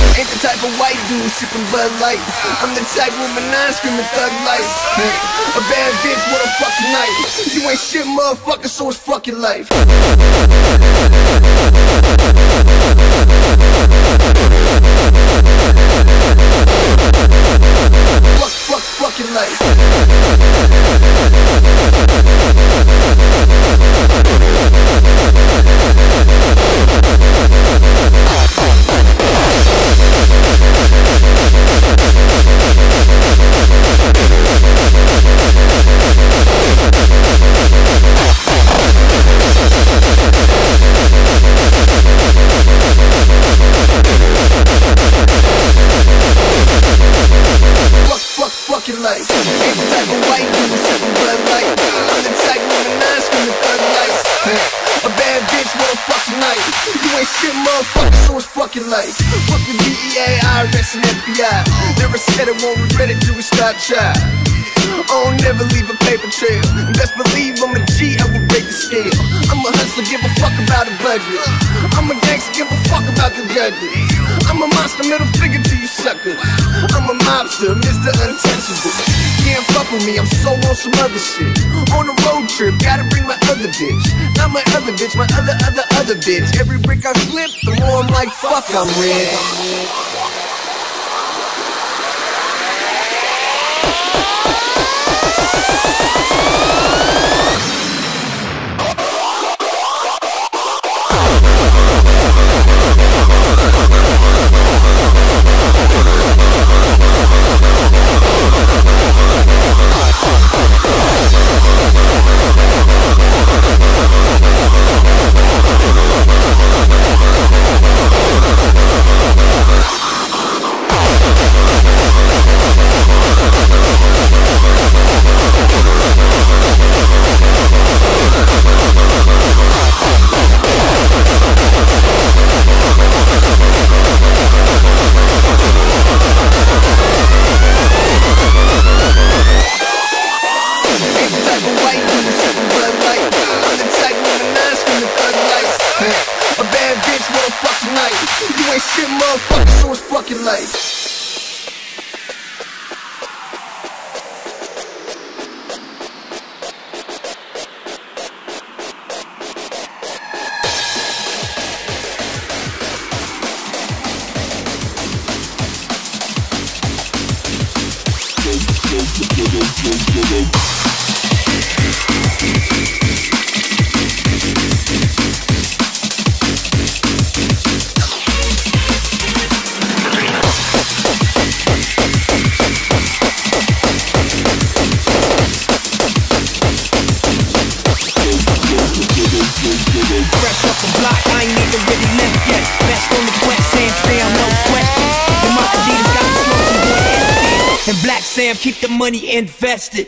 Ain't the type of white dude sipping Bud Light. I'm the type with my nine screaming thug life. A bad bitch, what a fucking night. You ain't shit, motherfucker, so it's fucking life. Fucking life. Fucking life. Ain't the type of white dude sipping Bud Light. I'm the type with my nine screaming thug life. A bad bitch, what a fucking night. You ain't shit, motherfucker, so it's fucking life. Fuck the DEA, IRS, and FBI. Never said I won't regret it till we start trying. Oh, never leave a paper trail. And best believe I'm a G, I will break the scale. I'm a hustler, give a fuck about a budget. I'm a gangster, give a fuck about the judges. I'm a monster, middle figure to you suckers. I'm a mobster, Mr. Untouchable. Can't fuck with me, I'm so on some other shit. On a road trip, gotta bring my other bitch. Not my other bitch, my other bitch. Every brick I flip, the more I'm like, fuck, I'm red. You ain't shit, motherfucker, so it's fucking life. Fresh off the block, I ain't even really left yet. Best on the wet sand, Sam, no question. And my Adidas got the smoking boy empty. And Black Sam keep the money invested.